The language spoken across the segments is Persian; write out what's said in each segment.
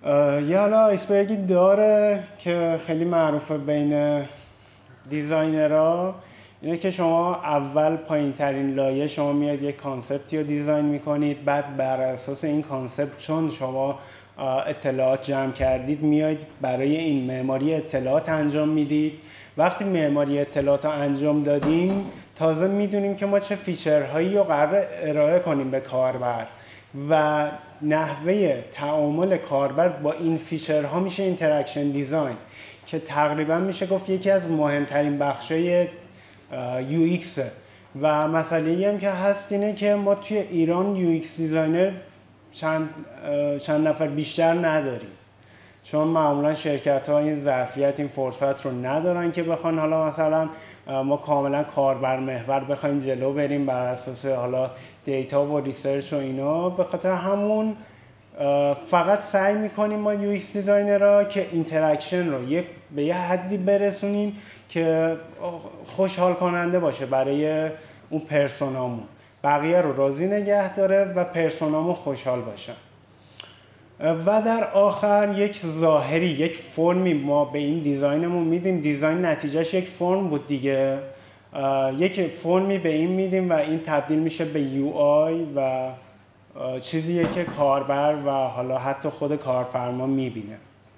یه حالا آیسبرگی داره که خیلی معروفه بین دیزاینرها، اینه که شما اول پایین ترین لایه شما میاد یک کانسپتی رو دیزاین میکنید، بعد بر اساس این کانسپت چون شما اطلاعات جمع کردید میاید برای این معماری اطلاعات انجام میدید. وقتی معماری اطلاعات رو انجام دادیم تازه میدونیم که ما چه فیچرهایی رو قرار ارائه کنیم به کاربر و نحوه تعامل کاربر با این فیچرها میشه اینتراکشن دیزاین که تقریبا میشه گفت یکی از مهمترین بخشای یو ایکس. و مسئله هم که هست اینه که ما توی ایران یو ایکس دیزاینر چند نفر بیشتر نداریم، چون معمولا شرکت ها این ظرفیت این فرصت رو ندارن که بخوان حالا مثلا ما کاملا کاربر محور بخوایم جلو بریم بر اساس حالا دیتا و ریسرچ و اینا. به خاطر همون فقط سعی میکنیم ما یو ایکس دیزاینرها که اینتراکشن رو به یه حدی برسونیم که خوشحال کننده باشه برای اون پرسونامون، بقیه رو راضی نگه داره و پرسونامون خوشحال باشن. و در آخر یک ظاهری، یک فرمی ما به این دیزاینمون میدیم. دیزاین نتیجهش یک فرم بود دیگه، یک فرمی به این میدیم و این تبدیل میشه به یو آی و چیزیه که کاربر و حالا حتی خود کارفرما میبینه.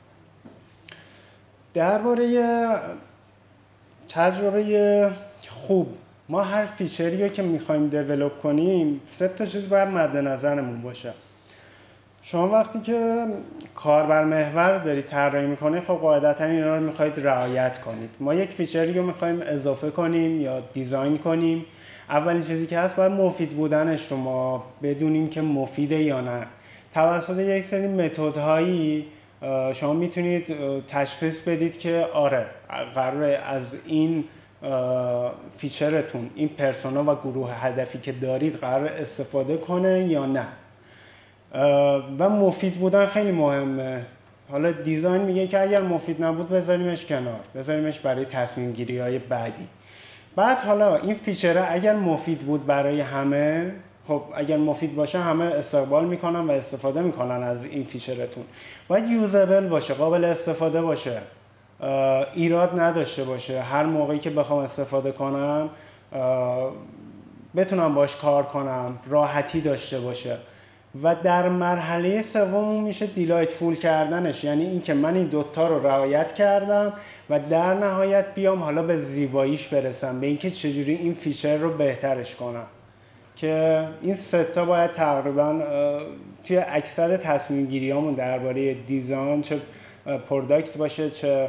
درباره تجربه خوب، ما هر فیچری که میخوایم دیولپ کنیم 3 تا چیز باید مد نظرمون باشه. شما وقتی که کاربر محور دارید طراحی میکنید خب قاعدتا اینا رو میخواید رعایت کنید. ما یک فیچری رو میخوایم اضافه کنیم یا دیزاین کنیم، اولین چیزی که هست باید مفید بودنش رو ما بدونیم که مفیده یا نه. توسط یک سری متدهایی شما میتونید تشخیص بدید که آره قراره از این فیچرتون این پرسونا و گروه هدفی که دارید قرار استفاده کنه یا نه. و مفید بودن خیلی مهمه. حالا دیزاین میگه که اگر مفید نبود بذاریمش کنار، بذاریمش برای تصمیم گیری های بعدی. بعد حالا این فیچره اگر مفید بود برای همه، خب اگر مفید باشه همه استقبال میکنن و استفاده میکنن از این فیچرتون. باید یوزبل باشه، قابل استفاده باشه، ایراد نداشته باشه، هر موقعی که بخوام استفاده کنم بتونم باش کار کنم، راحتی داشته باشه. و در مرحله سوم میشه دیلایتفول کردنش، یعنی این که من این دوتا رو رعایت کردم و در نهایت بیام حالا به زیباییش برسم، به اینکه چجوری این فیچر رو بهترش کنم. که این 3 تا باید تقریبا توی اکثر تصمیم گیریامون درباره دیزاین، چه پروداکت باشه چه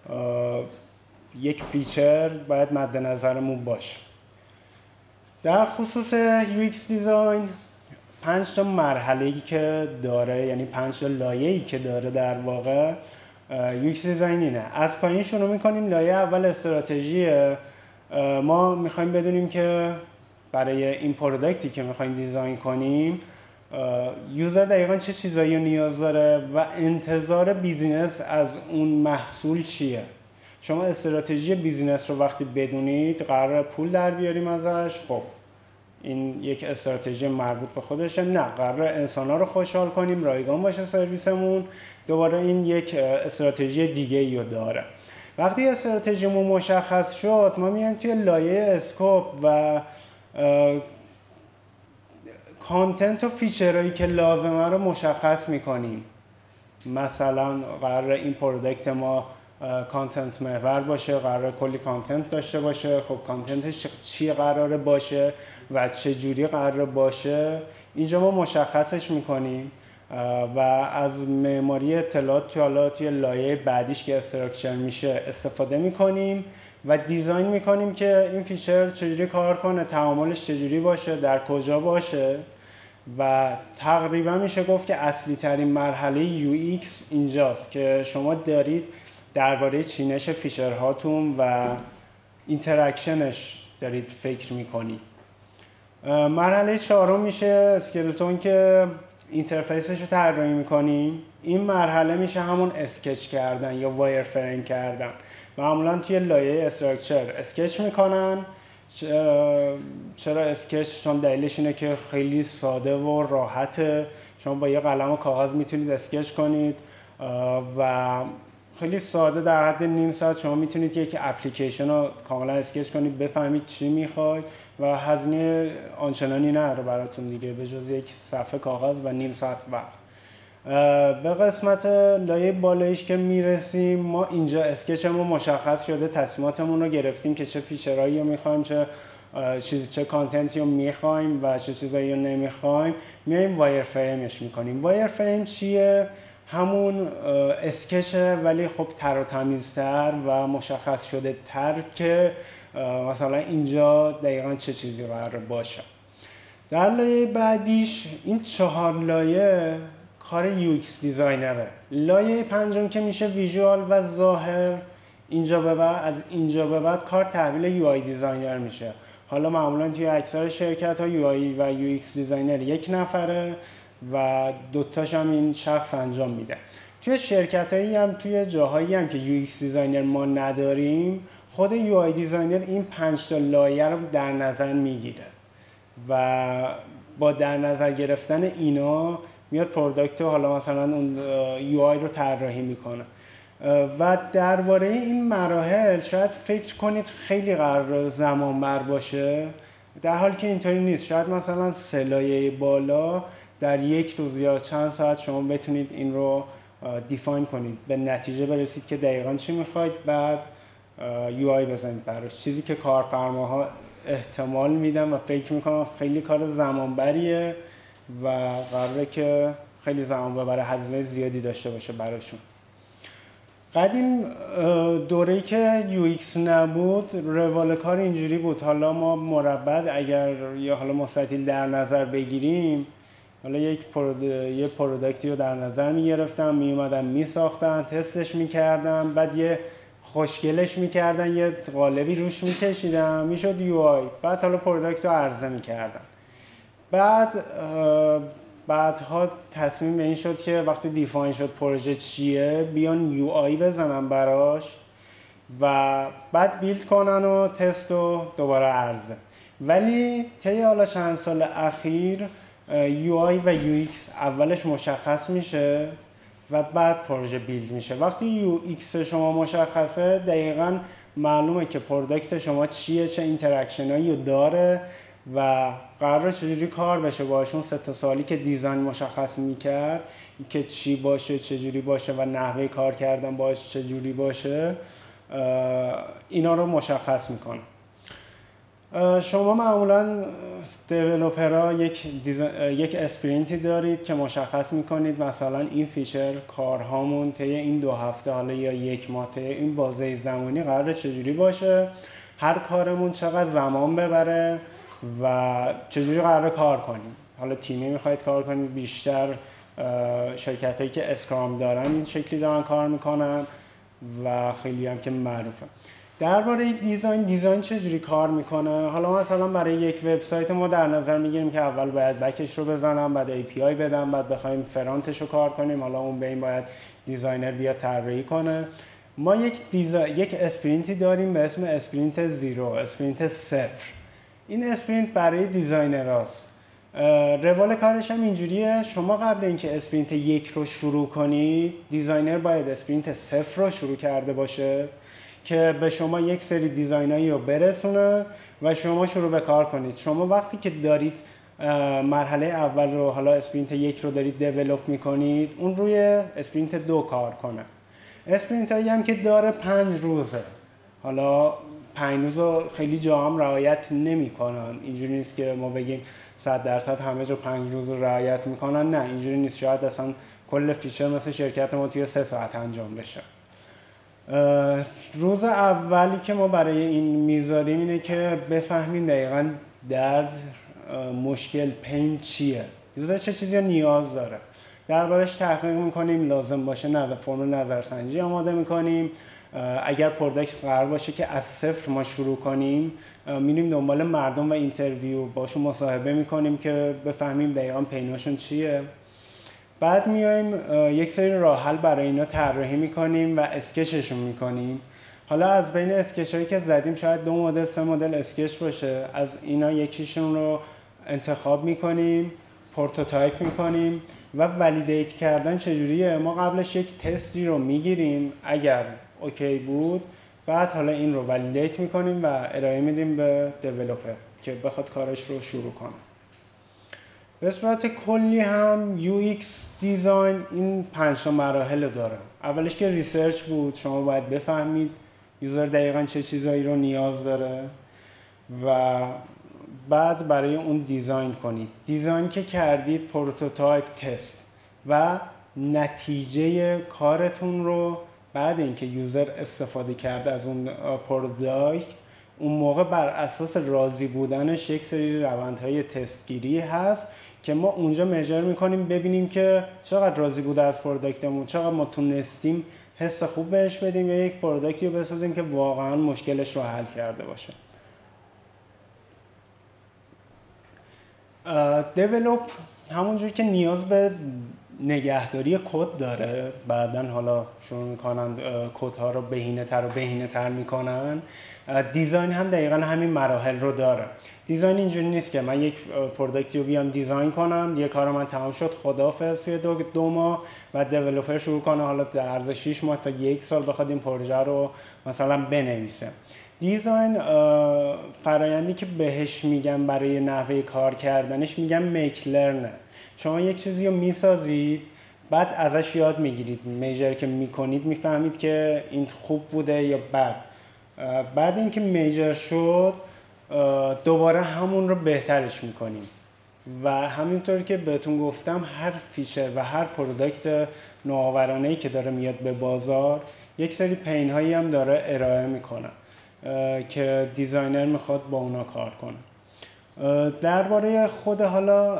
یک فیچر، باید مد نظرمون باشه. در خصوص یو ایکس دیزاین 5 تا مرحله‌ای که داره، یعنی 5 تا لایه‌ای که داره در واقع یو ایکس دیزاین اینه. از پایین شروع می‌کنیم. لایه اول استراتژیه. ما می‌خوایم بدونیم که برای این پروداکتی که می‌خوایم دیزاین کنیم یوزر دقیقاً چه چیزایی رو نیاز داره و انتظار بیزینس از اون محصول چیه. شما استراتژی بیزینس رو وقتی بدونید قراره پول در بیاریم ازش، خب این یک استراتژی مربوط به خودشه. نه، قراره انسان‌ها رو خوشحال کنیم، رایگان باشه سرویسمون. دوباره این یک استراتژی دیگه رو داره. وقتی استراتژیمون مشخص شد ما میایم توی لایه اسکوپ و کانتنت و فیچرهایی که لازمه رو مشخص میکنیم. مثلا قراره این پروداکت ما کانتنت محور باشه، قراره کلی کانتنت داشته باشه. خب کانتنتش چی قراره باشه و چه جوری قراره باشه، اینجا ما مشخصش میکنیم و از معماری اطلاعات توی لایه بعدیش که استراکچر میشه استفاده میکنیم و دیزاین میکنیم که این فیچر چجوری کار کنه، تعاملش چجوری باشه، در کجا باشه. و تقریبا میشه گفت که اصلی ترین مرحله یو ایکس اینجاست که شما دارید درباره چینش فیچرهاتون و اینتراکشنش دارید فکر میکنید. مرحله 4 میشه اسکلتون که اینترفیسش رو طراحی میکنیم. این مرحله میشه همون اسکچ کردن یا وایر فریم کردن. معمولا توی لایه استراکچر اسکچ میکنن. چرا اسکچ؟ چون دلیلش اینه که خیلی ساده و راحته. شما با یه قلم و کاغذ میتونید اسکچ کنید. و خیلی ساده در حد نیم ساعت شما میتونید یک اپلیکیشن رو کاملا اسکچ کنید، بفهمید چی میخواید و هزینه آنچنانی نداره براتون دیگه به جز یک صفحه کاغذ و نیم ساعت وقت. به قسمت لایه بالاییش که میرسیم، ما اینجا اسکچمون مشخص شده، تصمیماتمون رو گرفتیم که چه فیچرهایی رو میخوایم، چه کانتنتی رو میخوایم و چه چیزایی رو نمیخوایم. میایم وایر فریمش میکنیم. وایر فریم چیه؟ همون اسکچه ولی خب تر و تمیزتر و مشخص شده تر که مثلا اینجا دقیقا چه چیزی قرار باشه. در لایه بعدیش این 4 لایه کار UX دیزاینره. لایه پنجم که میشه ویژوال و ظاهر، از اینجا به بعد کار تحویل UI دیزاینر میشه. حالا معمولا توی اکثر شرکت ها UI و UX دیزاینر یک نفره و دوتاش هم این شخص انجام میده. توی شرکت هایی هم توی جاهایی هم که UX دیزاینر ما نداریم، خود UI دیزاینر این 5 تا لایه رو در نظر میگیره و با در نظر گرفتن اینا میاد پروداکت رو، حالا مثلا اون UI رو طراحی میکنه. و درباره این مراحل شاید فکر کنید خیلی قرار زمان بر باشه، در حالی که اینطوری نیست. شاید مثلا 3 لایه بالا در یک روز یا چند ساعت شما بتونید این رو دیفاین کنید، به نتیجه برسید که دقیقاً چی میخواید، بعد UI بزنید براش، چیزی که کارفرماها احتمال میدن و فکر میکنن خیلی کار زمانبریه و قراره که خیلی زمان ببره، هزینه زیادی داشته باشه براشون. قدیم دوره‌ای که UX نبود، روال کار اینجوری بود. حالا ما مربع اگر یا حالا مستطیل در نظر بگیریم، حالا یه پروداکتی رو در نظر میگرفتن، میومدن میساختن، تستش میکردن، بعد یه خوشگلش میکردن، یه قالبی روش میکشیدن، میشد UI. بعد حالا پروداکت رو عرضه میکردن. بعدها تصمیم به این شد که وقتی دیفاین شد پروژه چیه، بیان UI بزنن براش و بعد بیلد کنن و تست و دوباره عرضه. ولی طی حالا چند سال اخیر UI و UX اولش مشخص میشه و بعد پروژه بیلد میشه. وقتی UX شما مشخصه، دقیقاً معلومه که پروداکت شما چیه، چه اینتراکشنایی داره و قراره چجوری کار بشه باشون. 3 تا سوالی که دیزاین مشخص میکرد که چی باشه، چجوری باشه و نحوه کار کردن باش چجوری باشه، اینا رو مشخص میکنه. شما معمولا دیولپرها یک اسپرینتی دارید که مشخص میکنید مثلا این فیچر کارهامون طی این 2 هفته حالا یا 1 ماه طی این بازه زمانی قراره چجوری باشه، هر کارمون چقدر زمان ببره و چجوری قراره کار کنیم. حالا تیمی میخواید کار کنید، بیشتر شرکت هایی که اسکرام دارن این شکلی دارن کار میکنن و خیلی هم که معروفه. درباره دیزاین چجوری کار میکنه، حالا مثلا برای یک وبسایت ما در نظر میگیریم که اول باید بکش رو بزنم، بعد API بدم، بعد بخوایم فرانتش رو کار کنیم، حالا اون به این باید دیزاینر بیاد طراحی کنه. ما یک اسپرینتی داریم به اسم اسپرینت 0، اسپرینت 0. این اسپرینت برای دیزاینراست. روال کارش هم اینجوریه، شما قبل اینکه اسپرینت 1 رو شروع کنید، دیزاینر باید اسپرینت 0 رو شروع کرده باشه که به شما یک سری دیزاینایی رو برسونه و شما شروع به کار کنید. شما وقتی که دارید مرحله اول رو، حالا اسپرینت 1 رو دارید دیولپ میکنید، اون روی اسپرینت 2 کار کنه. اسپرینت هایی هم که داره 5 روزه. حالا 5 روز رو خیلی جا هم رعایت نمیکنن. اینجوری نیست که ما بگیم 100% همه جا 5 روز رو رعایت میکنن، نه اینجوری نیست. شاید اصلا کل فیچر مثل شرکت ما توی 3 ساعت انجام بشه. روز اولی که ما برای این میذاریم اینه که بفهمیم دقیقاً درد، مشکل، پین چیه، چه چیزی نیاز داره، دربارش تحقیق میکنیم، لازم باشه فرم نظرسنجی آماده میکنیم. اگر پروداکت قرار باشه که از 0 ما شروع کنیم، میریم دنبال مردم و اینترویو باشون مصاحبه میکنیم که بفهمیم دقیقاً پیناشون چیه. بعد میایم یک سری راه حل برای اینا طراحی میکنیم و اسکچشون میکنیم. حالا از بین اسکچ هایی که زدیم شاید 2 مدل 3 مدل اسکچ باشه، از اینا یکیشون رو انتخاب میکنیم، پروتوتایپ میکنیم و ولیدیت کردن چجوریه؟ ما قبلش یک تستی رو میگیریم، اگر اوکی بود بعد حالا این رو ولیدیت میکنیم و ارائه میدیم به دیولپر که بخواد کارش رو شروع کنه. به صورت کلی هم UX دیزاین این 5 مراحل داره. اولش که ریسرچ بود، شما باید بفهمید یوزر دقیقاً چه چیزایی رو نیاز داره و بعد برای اون دیزاین کنید. دیزاین که کردید، پروتوتایپ، تست و نتیجه کارتون رو بعد اینکه یوزر استفاده کرده از اون پروداکت، اون موقع بر اساس راضی بودنش یک سری روندهای تستگیری هست که ما اونجا میجر میکنیم ببینیم که چقدر راضی بوده از پروداکتمون، چقدر ما تونستیم حس خوب بهش بدیم یا یک پروداکتی رو بسازیم که واقعا مشکلش رو حل کرده باشه. دیولپ همونجور که نیاز به نگهداری کد داره، بعدن حالا شروع میکنن کدها رو بهینه تر میکنن، دیزاین هم دقیقا همین مراحل رو داره. دیزاین اینجوری نیست که من یک پروداکتی رو بیام دیزاین کنم، یه کار من تمام شد خداحافظ توی 2 ماه و دیولپر شروع کنه حالا در عرض 6 ماه تا 1 سال بخواد این پروژه رو مثلا بنویسه. دیزاین فرایندی که بهش میگم برای نحوه کار کردنش میگم میک لرنه. شما یک چیزی رو میسازید، بعد ازش یاد میگیرید، میجر که میکنید میفهمید که این خوب بوده یا بد. بعد اینکه میجر شد دوباره همون رو بهترش میکنیم و همینطور که بهتون گفتم هر فیچر و هر پروداکت نوآورانه‌ای که داره میاد به بازار یک سری پین هایی هم داره ارائه میکنه که دیزاینر میخواد با اونا کار کنه. درباره خود حالا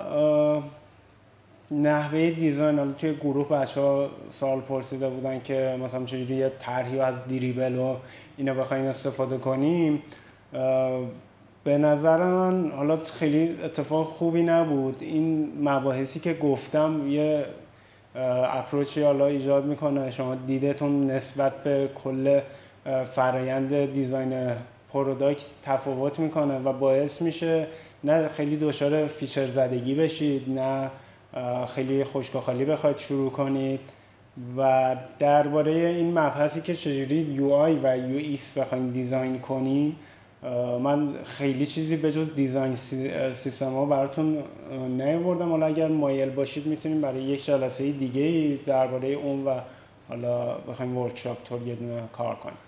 نحوه دیزاین، حالا توی گروه بچه‌ها سوال پرسیده بودن که مثلا چجوری یه طرحی از دریبل و اینا بخوایم استفاده کنیم. به نظر من حالا خیلی اتفاق خوبی نبود. این مباحثی که گفتم یه اپروچی حالا ایجاد میکنه، شما دیدتون نسبت به کل فرایند دیزاین پروداکت تفاوت میکنه و باعث میشه نه خیلی دچار فیچر زدگی بشید، نه خیلی خشک و خالی بخواید شروع کنید. و درباره این مبحثی که چجوری UI و UX بخواید دیزاین کنیم، من خیلی چیزی به جز دیزاین سیستم ها براتون نیاوردم. حالا اگر مایل باشید میتونیم برای یک جلسه دیگه درباره اون و حالا بخوایم ورکشاپ طور یه دونه کار کنیم.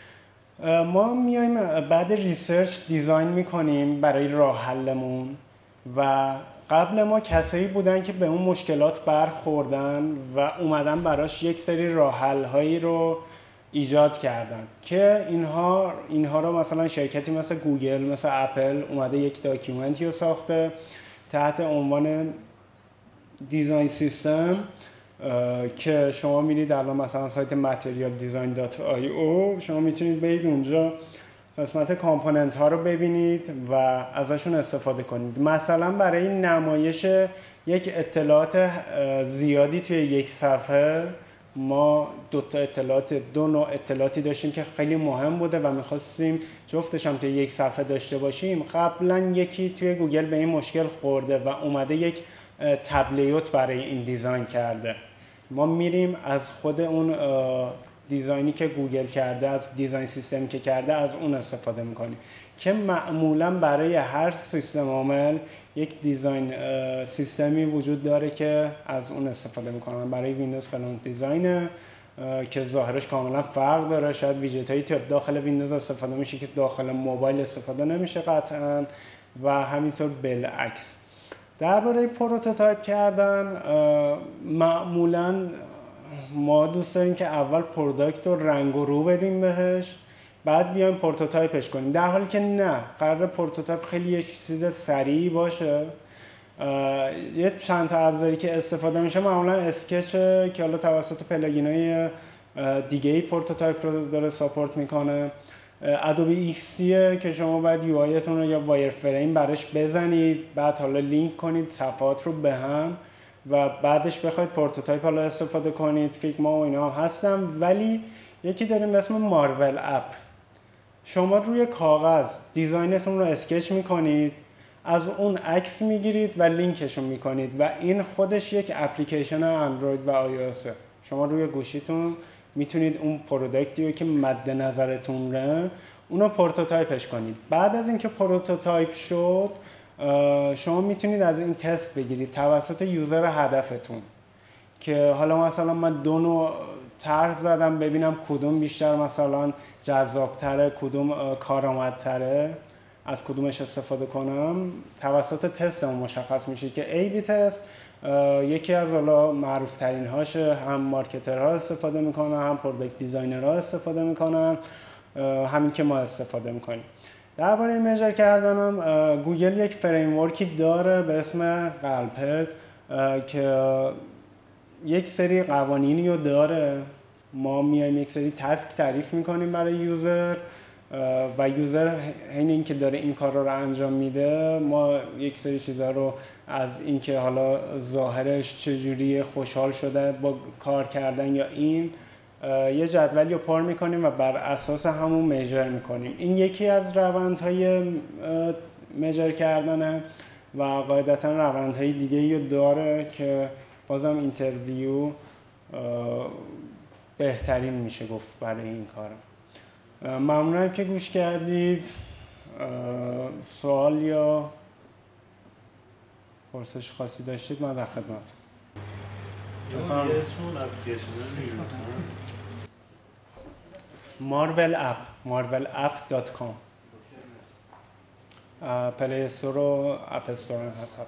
ما میایم بعد ریسرچ دیزاین میکنیم برای راه حلمون و قبل ما کسایی بودن که به اون مشکلات برخوردن و اومدن براش یک سری راه حل هایی رو ایجاد کردن که اینها رو مثلا شرکتی مثل گوگل، مثل اپل اومده یک داکیومنتی رو ساخته تحت عنوان دیزاین سیستم که شما میرید الان مثلا سایت materialdesign.io شما میتونید برید اونجا قسمت کامپوننت ها رو ببینید و ازشون استفاده کنید. مثلا برای نمایش یک اطلاعات زیادی توی یک صفحه ما دو نوع اطلاعاتی داشتیم که خیلی مهم بوده و میخواستیم جفتش هم توی یک صفحه داشته باشیم. قبلا یکی توی گوگل به این مشکل خورده و اومده یک تبلیوت برای این دیزاین کرده. ما میریم از خود اون دیزاینی که گوگل کرده، از دیزاین سیستمی که کرده، از اون استفاده میکنیم که معمولا برای هر سیستم عامل یک دیزاین سیستمی وجود داره که از اون استفاده میکنن. برای ویندوز فلان دیزاینه که ظاهرش کاملا فرق داره، شاید ویجت هایی داخل ویندوز استفاده میشه که داخل موبایل استفاده نمیشه قطعا و همینطور بالعکس. درباره پروتوتایپ کردن معمولا ما دوست داریم که اول پروداکت رو رنگ و رو بدیم بهش، بعد بیایم پروتوتایپش کنیم، در حالی که نه، قرار پروتوتایپ خیلی یک چیز سریع باشه. یه چند تا ابزاری که استفاده میشه معمولا اسکچه که حالا توسط پلاگینای دیگه ای پروتوتایپ رو داره ساپورت میکنه، ادوبی ایکس دیه که شما باید یو آیتون رو یا وایر فریم براش بزنید، بعد حالا لینک کنید صفحات رو به هم و بعدش بخواید پروتوتایپ حالا استفاده کنید. فیگما و اینا هم هستم، ولی یکی داریم اسم مارول اپ. شما روی کاغذ دیزاینتون رو اسکچ میکنید، از اون عکس میگیرید و لینکشون میکنید و این خودش یک اپلیکیشن اندروید و iOS. شما روی گوشیتون میتونید اون پروداکتی رو که مد نظرتونه اونو پروتوتایپش کنید. بعد از اینکه پروتوتایپ شد شما میتونید از این تست بگیرید توسط یوزر هدفتون که حالا مثلا من دو نوع طرح زدم ببینم کدوم بیشتر مثلا جذابتره، کدوم کارآمدتره، از کدومش استفاده کنم. توسط تست اون مشخص میشه که ای بی تست یکی از حالا معروف ترین هاشه، هم مارکترها استفاده میکنن هم پروداکت دیزاینرها استفاده میکنن، همین که ما استفاده میکنیم. درباره میجر کردنم گوگل یک فریم ورکی داره به اسم قلپرد که یک سری قوانینی رو داره. ما میایم یک سری تاسک تعریف میکنیم برای یوزر و یوزر حین اینکه داره این کار رو انجام میده ما یک سری چیزا رو از اینکه حالا ظاهرش چجوری خوشحال شده با کار کردن یا این یه جدولی رو پر میکنیم و بر اساس همون میجر میکنیم. این یکی از روندهای میجر کردنه و قاعدتا روندهای دیگه رو داره که بازم اینترویو بهترین میشه گفت برای این کارم. ممنونم که گوش کردید. سوال یا پرسش خاصی داشتید من در خدمتم. مارول اپ marvelapp.com پلی استور و اپ استور هم هست.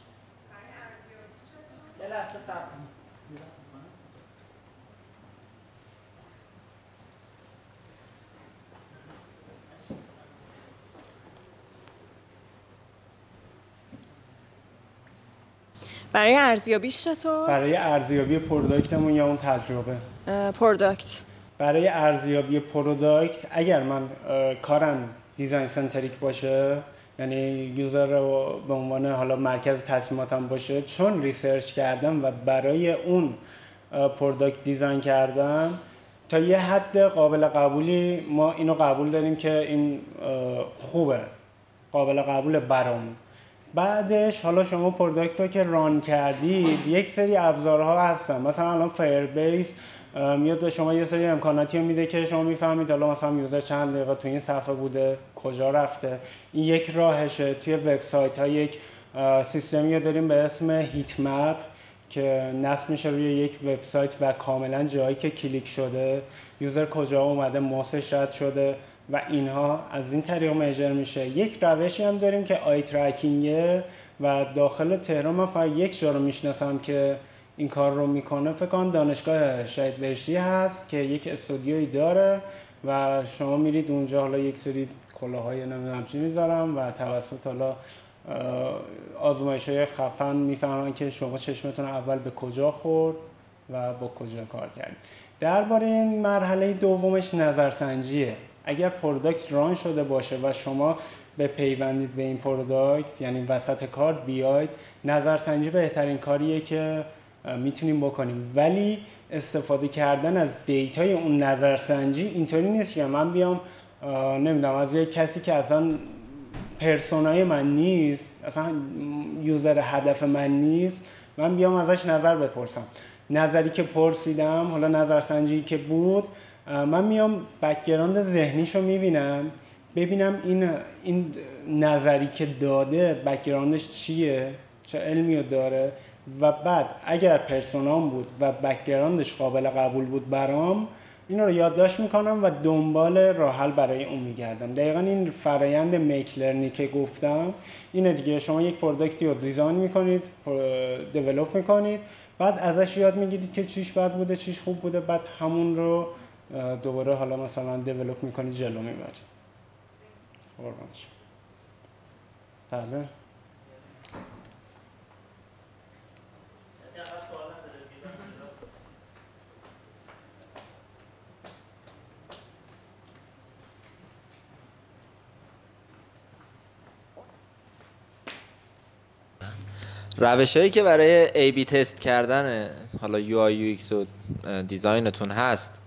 برای ارزیابیش چطور؟ برای ارزیابی پروداکتمون یا اون تجربه؟ پروداکت. برای ارزیابی پروداکت اگر من کارم دیزاین سنتریک باشه، یعنی یوزر رو به عنوان حالا مرکز تصمیماتم باشه، چون ریسرچ کردم و برای اون پروداکت دیزاین کردم، تا یه حد قابل قبولی ما اینو قبول داریم که این خوبه، قابل قبول برامون. بعدش حالا شما پروداکت رو که ران کردید یک سری ابزارها هستن، مثلا الان فایربیس میاد به شما یه سری امکاناتی رو میده که شما میفهمید حالا مثلا یوزر چند دقیقه تو این صفحه بوده، کجا رفته. این یک راهشه. توی وبسایت ها یک سیستمی رو داریم به اسم هیت مپ که نصب میشه روی یک وبسایت و کاملا جایی که کلیک شده، یوزر کجا اومده، ماسش رد شده و اینها از این طریق میجر میشه. یک روشی هم داریم که آی ترکینگه و داخل تهران من فقط یک جا رو میشناسم که این کار رو میکنه. فکر کنم دانشگاه شهید بهشتی هست که یک استودیویی داره و شما میرید اونجا، حالا یک سری کلاهای نمیدونم چی میذارم و توسط حالا آزمایش‌های خفن میفهمن که شما چشمتون اول به کجا خورد و با کجا کار کردید. درباره این مرحله دومش نظرسنجیه. اگر پروداکت ران شده باشه و شما به پیوندید به این پروداکت، یعنی وسط کار بیاید، نظرسنجی بهترین کاریه که میتونیم بکنیم. ولی استفاده کردن از دیتای اون نظرسنجی اینطوری نیست که من بیام نمیدونم از یک کسی که اصلا پرسونای من نیست، اصلا یوزر هدف من نیست، من بیام ازش نظر بپرسم. نظری که پرسیدم، حالا نظرسنجی که بود، من میام بک‌گراند ذهنیشو میبینم، ببینم این نظری که داده بک‌گراندش چیه، چه علمی داره و بعد اگر پرسونام بود و بک‌گراندش قابل قبول بود برام، اینا رو یادداشت میکنم و دنبال راه حل برای اون میگردم. دقیقاً این فرایند میک لرنینگ که گفتم اینه دیگه. شما یک پروداکتی رو دیزاین میکنید، دیولپ میکنید، بعد ازش یاد میگیرید که چیش بد بوده، چیش خوب بوده، بعد همون رو دوباره حالا مثلا دیولپ میکنید، جلو میبرید. قربانش. بله. روش‌هایی که برای A/B تست کردن حالا UI UX و دیزاینتون هست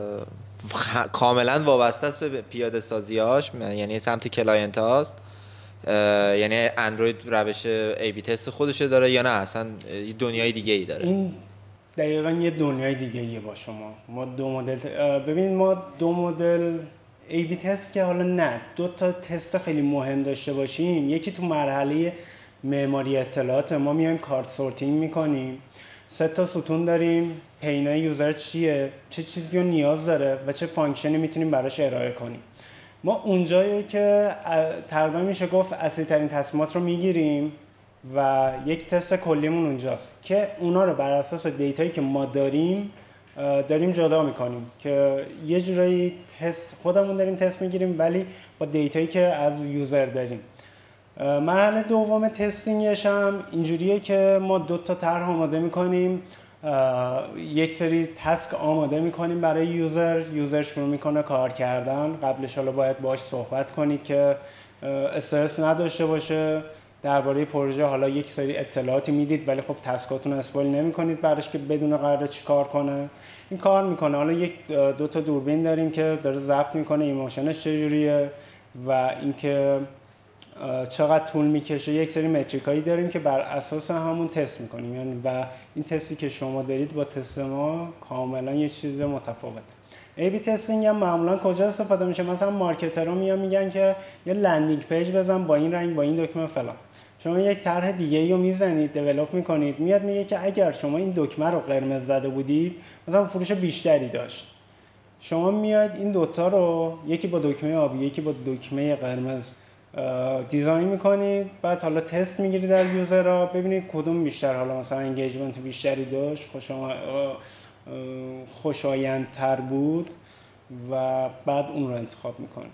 کاملا وابسته است به پیاده سازی‌هاش، یعنی سمت کلاینت هاست یعنی اندروید روش ای بی تست خودشه داره یا نه اصلا دنیای دیگه ای داره؟ این دقیقاً یه دنیای دیگه ایه با شما. ما دو مدل ببین ما دو مدل ای بی تست که حالا نه دو تا تست خیلی مهم داشته باشیم. یکی تو مرحله معماری اطلاعات ما میایم کارت سورتینگ میکنیم، 3 تا ستون داریم، پینای یوزر چیه، چه چیزی رو نیاز داره و چه فانکشنی میتونیم براش ارائه کنیم. ما اونجایی که تقریبا میشه گفت اصلی ترین تصمیمات رو میگیریم و یک تست کلیمون اونجاست که اونا رو بر اساس دیتایی که ما داریم جدا میکنیم که یه جورایی تست خودمون داریم تست میگیریم ولی با دیتایی که از یوزر داریم. مرحله دوم تستینگش هم اینجوریه که ما 2 تا طرح آماده میکنیم، یک سری تسک آماده میکنیم برای یوزر شروع میکنه کار کردن. قبلش حالا باید باهاش صحبت کنید که استرس نداشته باشه درباره پروژه. حالا یک سری اطلاعاتی میدید ولی خب تسکاتون اسپویل نمیکنید براش که بدون قراره چی کار کنه. این کار میکنه. حالا 2 تا دوربین داریم که داره ضبط میکنه ایموشنش چجوریه و اینکه چقدر طول میکشه. یک سری متریکایی داریم که بر اساس همون تست میکنیم، یعنی و این تستی که شما دارید با تست ما کاملا یه چیز متفاوته. ای بی تستینگ هم معمولا کجا استفاده میشه؟ مثلا مارکترها میگن که یه لندینگ پیج بزن با این رنگ با این دکمه فلان. شما یک طرح دیگه رو میزنید دیولپ میکنید، میاد میگه که اگر شما این دکمه رو قرمز زده بودید مثلا فروش بیشتری داشت. شما میاد این دوتا رو یکی با دکمه آبی یکی با دکمه قرمز دیزاین میکنید، بعد حالا تست میگیرید در یوزر را ببینید کدوم بیشتر حالا مثلا انگیجمنت بیشتری داشت، خوشایندتر بود و بعد اون رو انتخاب میکنید.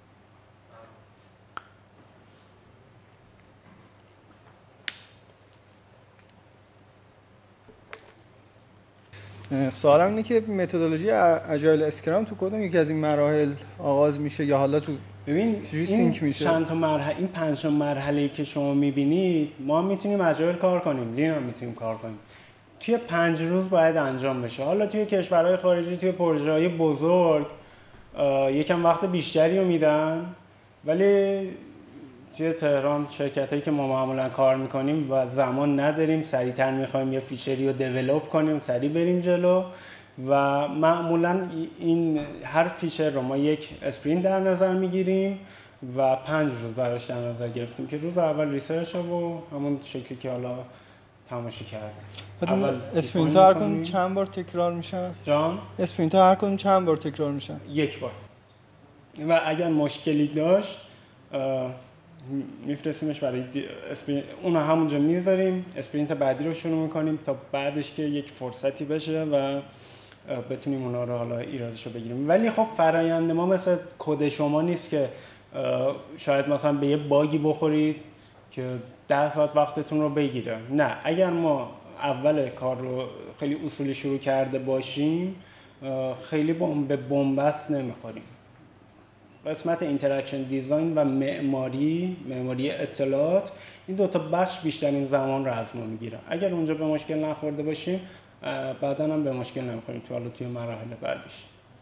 سوالم اینه که متدولوژی اجایل اسکرام تو کدوم یکی از این مراحل آغاز میشه یا حالا تو ببین سینک میشه؟ چند تا مرحله، این 5 تا مرحله‌ای که شما میبینید ما میتونیم اجایل کار کنیم، لین هم میتونیم کار کنیم. توی 5 روز باید انجام بشه. حالا توی کشورهای خارجی توی پروژه‌های بزرگ یکم وقت بیشتری رو میدن، ولی توی تهران شرکتایی که ما معمولا کار میکنیم و زمان نداریم، سریعتر میخوایم یه فیچری رو دیولپ کنیم، سریع بریم جلو و معمولا این هر فیچر رو ما یک اسپرینت در نظر میگیریم و 5 روز براش در نظر گرفتیم که روز اول ریسرچ و همون شکلی که حالا تماشا کردیم. اسپرینت ها هر کدوم چند بار تکرار میشن؟ جان؟ اسپرینت ها هر کدوم چند بار تکرار میشن؟ 1 بار. و اگر مشکلی داشت میفرستیمش برای اون همونجا میذاریم، اسپرینت بعدی رو شروع میکنیم تا بعدش که یک فرصتی بشه و بتونیم اونا رو حالا ایرادش رو بگیریم. ولی خب فرآیند ما مثل کد شما نیست که شاید مثلا به یه باگی بخورید که 10 ساعت وقتتون رو بگیره. نه، اگر ما اول کار رو خیلی اصولی شروع کرده باشیم خیلی به بنبست نمیخوریم. قسمت اینتراکشن دیزاین و معماری اطلاعات، این 2 تا بخش بیشترین زمان رو از ما میگیره. اگر اونجا به مشکل نخورده باشیم بعدا هم به مشکل نمیخوریم توی مراحل بعدش.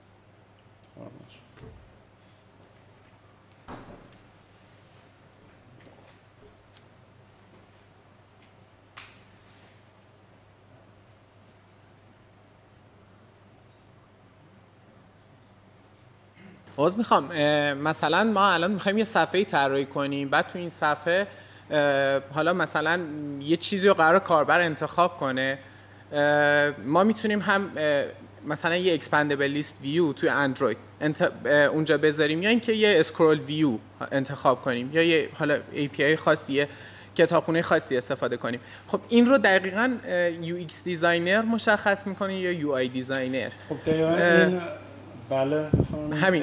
میخوام مثلا ما الان میخوایم یه صفحه‌ای طراحی کنیم، بعد تو این صفحه حالا مثلا یه چیزی رو قرار کاربر انتخاب کنه. ما میتونیم هم مثلا یه اکسپندبل لیست ویو توی اندروید اونجا بذاریم یا اینکه یه اسکرول ویو انتخاب کنیم یا یه حالا API خاصیه کتابخونه خاصی استفاده کنیم. خب این رو دقیقاً UX دیزاینر مشخص میکنه یا UI دیزاینر؟ خب دقیقاً این بله همین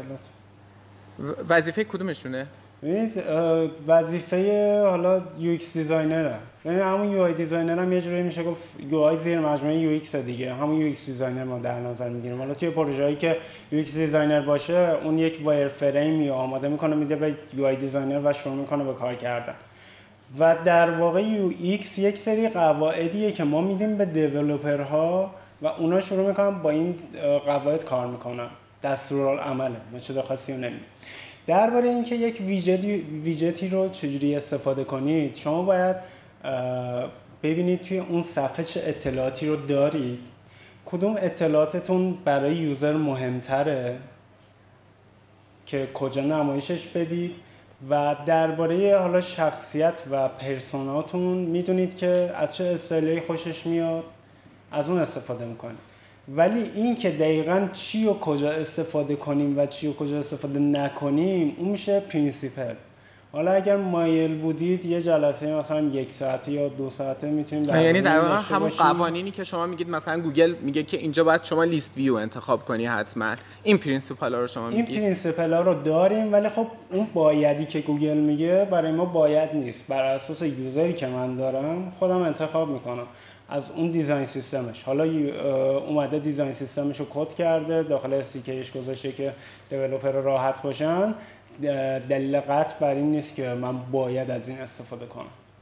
وظیفه کدومشونه؟ ببینید وظیفه حالا UX دیزاینره. یعنی همون UI دیزاینر هم یه جوری میشه گفت UI زیر مجموعه UX دیگه، همون UX دیزاینر ما در نظر میگیریم. حالا توی پروژه‌ای که UX دیزاینر باشه اون یک وایر فریمی آماده میکنه میده به UI دیزاینر و شروع میکنه به کار کردن. و در واقع UX یک سری قواعدیه که ما میدیم به دیولپرها و اونا شروع میکنن با این قواعد کار میکنن. دستورالعمله، چیز خاصی رو نمیدیم. درباره اینکه یک ویجتی رو چجوری استفاده کنید، شما باید ببینید توی اون صفحه چه اطلاعاتی رو دارید، کدوم اطلاعاتتون برای یوزر مهمتره که کجا نمایشش بدید و درباره حالا شخصیت و پرسوناتون میدونید که از چه استایلی خوشش میاد، از اون استفاده میکنید. ولی این که دقیقاً چی و کجا استفاده کنیم و چی و کجا استفاده نکنیم اون میشه پرینسیپل. حالا اگر مایل بودید یه جلسه مثلا 1 ساعته یا 2 ساعته میتونیم یعنی در واقع همون قوانینی که شما میگید، مثلا گوگل میگه که اینجا باید شما لیست ویو انتخاب کنی حتما، این پرینسیپل ها رو شما میگید. این پرینسیپل ها رو داریم، ولی خب اون بایدی که گوگل میگه برای ما باید نیست. بر اساس یوزری که من دارم خودم انتخاب میکنم از اون دیزاین سیستمش. حالا اومده دیزاین سیستمش رو کد کرده، داخل استیکرش گذاشته که دیولپر راحت باشن، دلیل قطع بر این نیست که من باید از این استفاده کنم.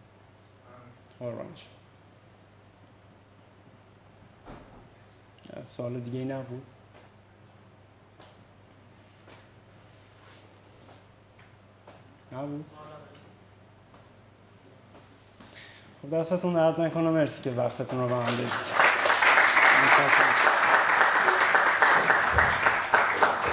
سوال دیگه ای نبود؟ خب دستتون درد نکنه، مرسی که وقتتون رو به من دادید.